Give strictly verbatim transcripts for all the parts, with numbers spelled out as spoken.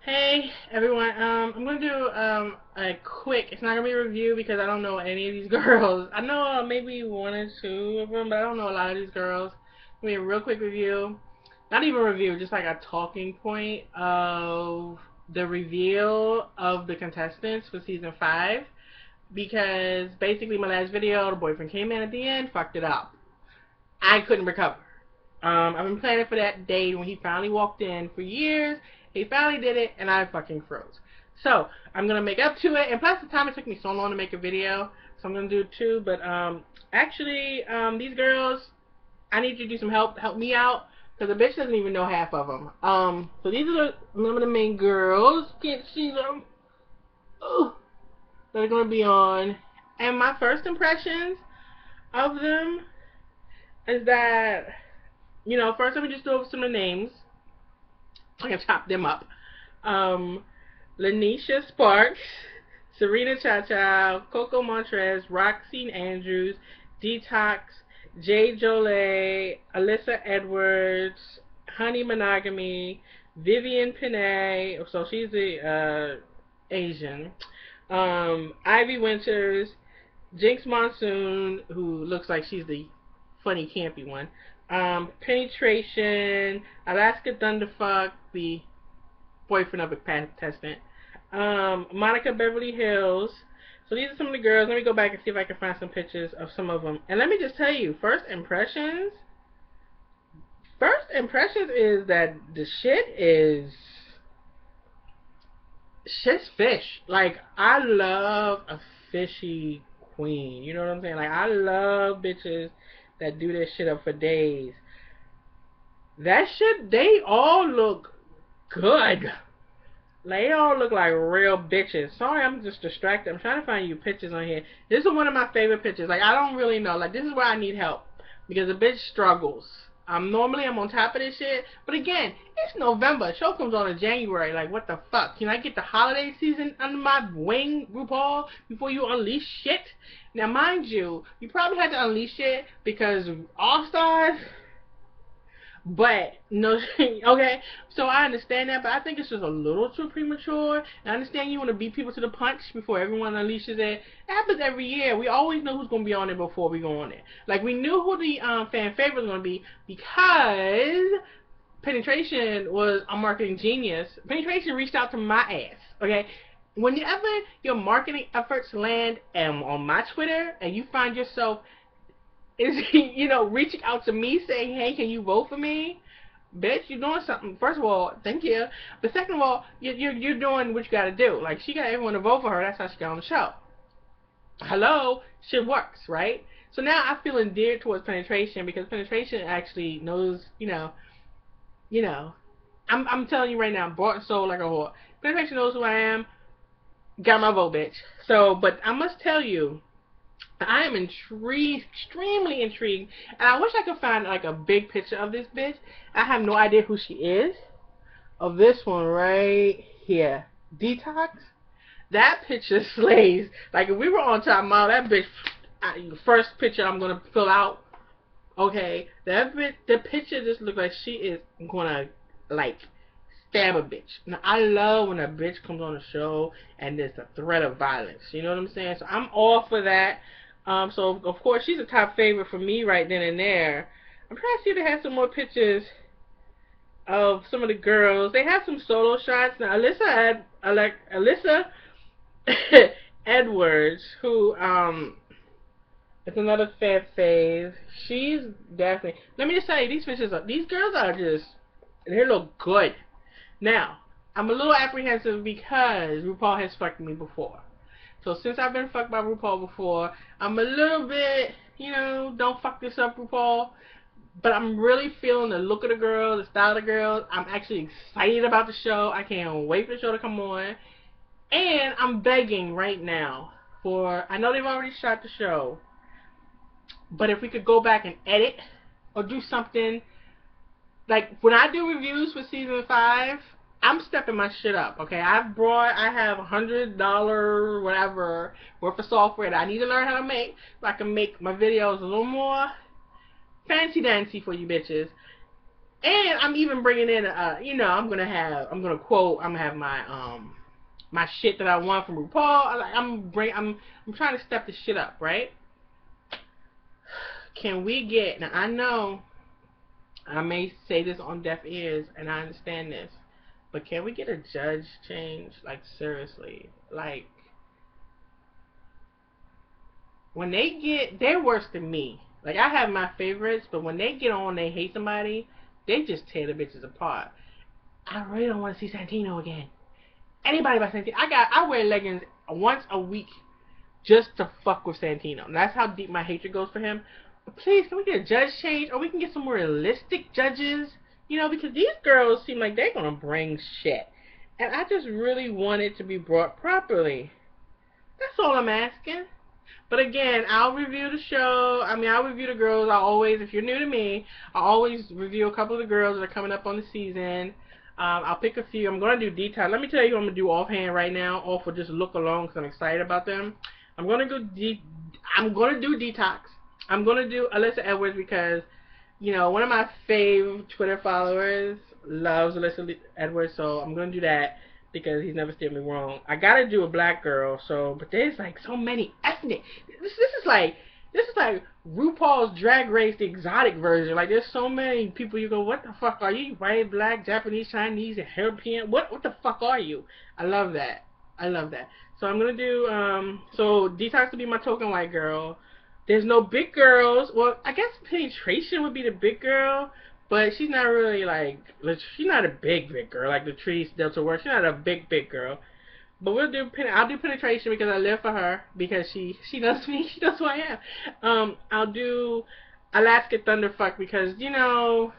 Hey everyone, um, I'm gonna do um a quick. It's not gonna be a review because I don't know any of these girls. I know uh, maybe one or two of them, but I don't know a lot of these girls. It's gonna be a real quick review. Not even a review, just like a talking point of the reveal of the contestants for season five. Because basically my last video, the boyfriend came in at the end, fucked it up. I couldn't recover. Um, I've been planning for that day when he finally walked in for years. He finally did it, and I fucking froze. So, I'm going to make up to it, and plus the time it took me so long to make a video, so I'm going to do it too, but, um, actually, um, these girls, I need you to do some help, help me out, because the bitch doesn't even know half of them. Um, so these are some of the main girls, can't see them, Ugh. that are going to be on, and my first impressions of them is that, you know, first let me just go over some of the names. I can chop them up. Um, Lanisha Sparks, Serena Cha-Cha, Coco Montrez, Roxy Andrews, Detox, Jay Jolie, Alyssa Edwards, Honey Monogamy, Vivian Pinay, so she's the uh, Asian, um, Ivy Winters, Jinx Monsoon, who looks like she's the funny campy one, um, Penetration, Alaska Thunderfuck, the boyfriend of a contestant, um, Monica Beverly Hills. So these are some of the girls. Let me go back and see if I can find some pictures of some of them. And let me just tell you, first impressions, first impressions is that the shit is, shit's fish. Like, I love a fishy queen. You know what I'm saying? Like, I love bitches that do this shit up for days. That shit, they all look good. They all look like real bitches. Sorry, I'm just distracted. I'm trying to find you pictures on here. This is one of my favorite pictures. Like, I don't really know. Like, this is where I need help. Because a bitch struggles. Um, normally I'm on top of this shit. But again, it's November. Show comes on in January. Like, what the fuck? Can I get the holiday season under my wing, RuPaul, before you unleash shit? Now, mind you, you probably had to unleash it because All-Stars. But, no, okay, so I understand that, but I think it's just a little too premature. I understand you want to beat people to the punch before everyone unleashes it. It happens every year. We always know who's going to be on it before we go on it. Like, we knew who the um, fan favorite was going to be because Penetration was a marketing genius. Penetration reached out to my ass, okay? Whenever your marketing efforts land um, on my Twitter and you find yourself is, you know, reaching out to me saying, hey, can you vote for me? Bitch, you're doing something. First of all, thank you. But second of all, you're, you're, you're doing what you got to do. Like, she got everyone to vote for her. That's how she got on the show. Hello? Shit works, right? So now I feel endeared towards Penetration because Penetration actually knows, you know, you know, I'm, I'm telling you right now, bought and sold like a whore. Penetration knows who I am. Got my vote, bitch. So, but I must tell you, I am intrigued, extremely intrigued, and I wish I could find like a big picture of this bitch. I have no idea who she is. Of this one right here, Detox. That picture slays. Like, if we were on top mile, that bitch, I, first picture I'm gonna fill out. Okay, that bitch, the picture just looks like she is gonna like stab a bitch. Now, I love when a bitch comes on the show and there's a threat of violence. You know what I'm saying? So I'm all for that. Um, so, of course, she's a top favorite for me right then and there. I'm trying to see if they have some more pictures of some of the girls. They have some solo shots. Now, Alyssa, Ed, Alec, Alyssa Edwards, who um, is another fan fave. She's definitely... Let me just say, these bitches are, these girls are just... They look good. Now, I'm a little apprehensive because RuPaul has fucked me before. So since I've been fucked by RuPaul before, I'm a little bit, you know, don't fuck this up, RuPaul. But I'm really feeling the look of the girls, the style of the girls. I'm actually excited about the show. I can't wait for the show to come on. And I'm begging right now for, I know they've already shot the show, but if we could go back and edit or do something. Like, when I do reviews for season five, I'm stepping my shit up, okay? I've brought, I have a hundred dollar whatever worth of software that I need to learn how to make so I can make my videos a little more fancy dancy for you bitches. And I'm even bringing in, uh, you know, I'm gonna have, I'm gonna quote, I'm gonna have my, um, my shit that I want from RuPaul. I, like, I'm bring, I'm, I'm trying to step this shit up, right? Can we get? Now I know I may say this on deaf ears, and I understand this, but can we get a judge change? Like seriously, like when they get, they're worse than me. Like I have my favorites, but when they get on, they hate somebody, they just tear the bitches apart. I really don't want to see Santino again. Anybody but Santino. I got, I wear leggings once a week just to fuck with Santino. And that's how deep my hatred goes for him. But please, can we get a judge change, or we can get some more realistic judges? You know, because these girls seem like they're gonna bring shit, and I just really want it to be brought properly. That's all I'm asking. But again, I'll review the show. I mean, I'll review the girls. I always, if you're new to me, I always review a couple of the girls that are coming up on the season. Um, I'll pick a few. I'm going to do detail. Let me tell you who I'm going to do offhand right now, all for just look along because I'm excited about them. I'm going to go de I'm going to do Detox. I'm going to do Alyssa Edwards because, you know, one of my fave Twitter followers loves Alyssa Edwards, so I'm going to do that because he's never steered me wrong. I got to do a black girl, so, but there's like so many ethnic. This, this is like, this is like RuPaul's Drag Race, the exotic version. Like, there's so many people you go, what the fuck are you? White, black, Japanese, Chinese, European? What what the fuck are you? I love that. I love that. So I'm going to do, um, so Detox will be my token white girl. There's no big girls. Well, I guess Penetration would be the big girl, but she's not really like, she's not a big, big girl. Like Latrice Delta Work, she's not a big, big girl. But we'll do, I'll do Penetration because I live for her, because she, she knows me, she knows who I am. Um, I'll do Alaska Thunderfuck because, you know,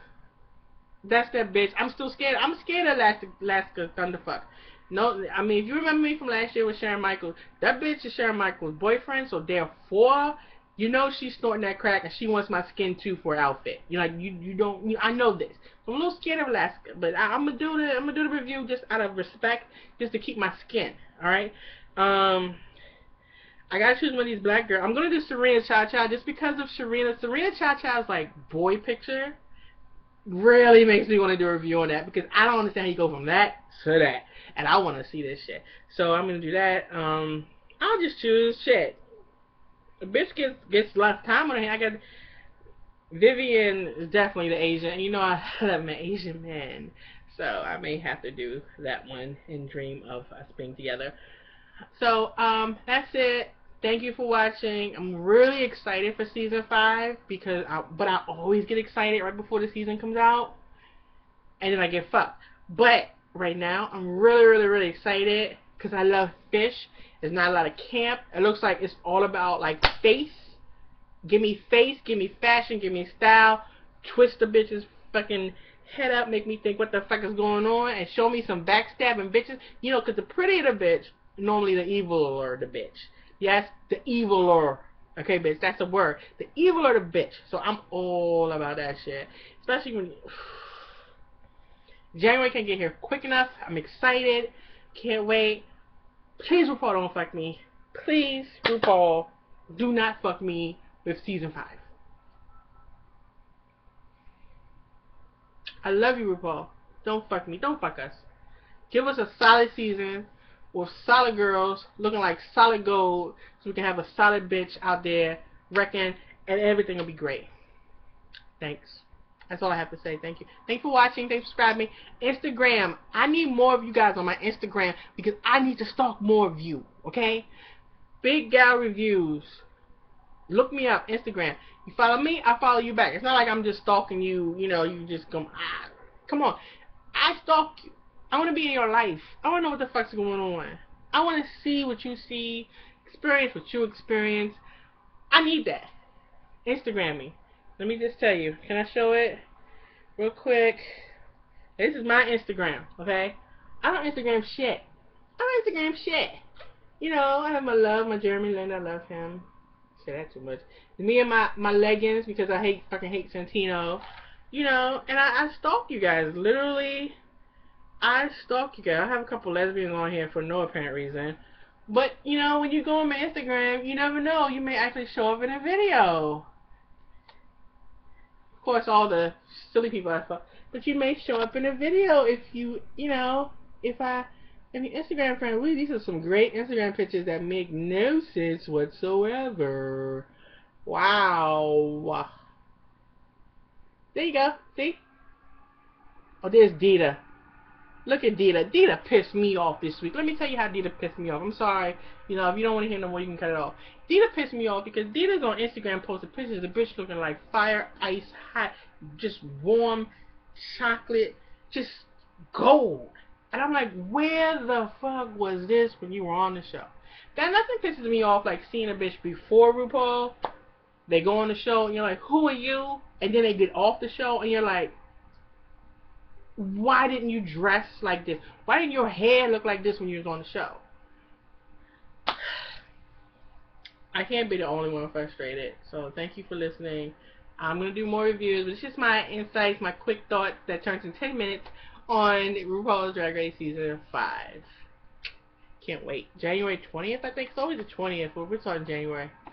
that's that bitch. I'm still scared. I'm scared of Alaska, Alaska Thunderfuck. No, I mean, if you remember me from last year with Sharon Michaels, that bitch is Sharon Michaels' boyfriend, so therefore, you know she's snorting that crack and she wants my skin too for her outfit. You know, like you, you don't. You, I know this. So I'm a little scared of Alaska, but I, I'm gonna do the, I'm gonna do the review just out of respect, just to keep my skin. All right. Um, I gotta choose one of these black girls. I'm gonna do Serena Cha Cha just because of Serena. Serena Cha Cha's like boy picture really makes me want to do a review on that because I don't understand how you go from that to that, and I want to see this shit. So I'm gonna do that. Um, I'll just choose shit. The bitch gets gets less time on her hand. I got Vivian is definitely the Asian. You know I love my Asian men, so I may have to do that one and dream of us being together. So um, that's it. Thank you for watching. I'm really excited for season five because, I, but I always get excited right before the season comes out, and then I get fucked. But right now, I'm really, really, really excited because I love fish. There's not a lot of camp. It looks like it's all about like face. Give me face, give me fashion, give me style. Twist the bitch's fucking head up, make me think what the fuck is going on, and show me some backstabbing bitches. You know, because the prettier the bitch, normally the eviler the bitch. Yes, the eviler. Okay, bitch, that's a word. The eviler the bitch. So I'm all about that shit. Especially when January can't get here quick enough. I'm excited. Can't wait. Please, RuPaul, don't fuck me. Please, RuPaul, do not fuck me with season five. I love you, RuPaul. Don't fuck me. Don't fuck us. Give us a solid season with solid girls looking like solid gold so we can have a solid bitch out there wrecking, and everything will be great. Thanks. That's all I have to say. Thank you. Thanks for watching. Thanks for subscribing. Instagram. I need more of you guys on my Instagram because I need to stalk more of you. Okay? Big Gal Reviews. Look me up. Instagram. You follow me, I follow you back. It's not like I'm just stalking you. You know, you just come. Ah, come on. I stalk you. I want to be in your life. I want to know what the fuck's going on. I want to see what you see. Experience what you experience. I need that. Instagram me. Let me just tell you. Can I show it real quick? This is my Instagram, okay? I don't Instagram shit. I don't Instagram shit. You know, I have my love, my Jeremy Lin. I love him. Say that too much. Me and my, my leggings because I hate fucking hate Santino. You know, and I, I stalk you guys. Literally, I stalk you guys. I have a couple lesbians on here for no apparent reason. But, you know, when you go on my Instagram, you never know. You may actually show up in a video. Of course, all the silly people I fuck. but you may show up in a video if you, you know, if I, if your Instagram friend, really, these are some great Instagram pictures that make no sense whatsoever. Wow. There you go. See? Oh, there's Dita. Look at Dita. Dita pissed me off this week. Let me tell you how Dita pissed me off. I'm sorry. You know, if you don't want to hear no more, you can cut it off. Dita pissed me off because Dita's on Instagram posting pictures of the bitch looking like fire, ice, hot, just warm, chocolate, just gold. And I'm like, where the fuck was this when you were on the show? That nothing pisses me off like seeing a bitch before RuPaul. They go on the show and you're like, who are you? And then they get off the show and you're like, why didn't you dress like this? Why didn't your hair look like this when you was on the show? I can't be the only one frustrated. So thank you for listening. I'm going to do more reviews, but it's just my insights, my quick thoughts that turns in ten minutes on RuPaul's Drag Race Season five. Can't wait. January twentieth, I think. It's always the twentieth, but we're starting January.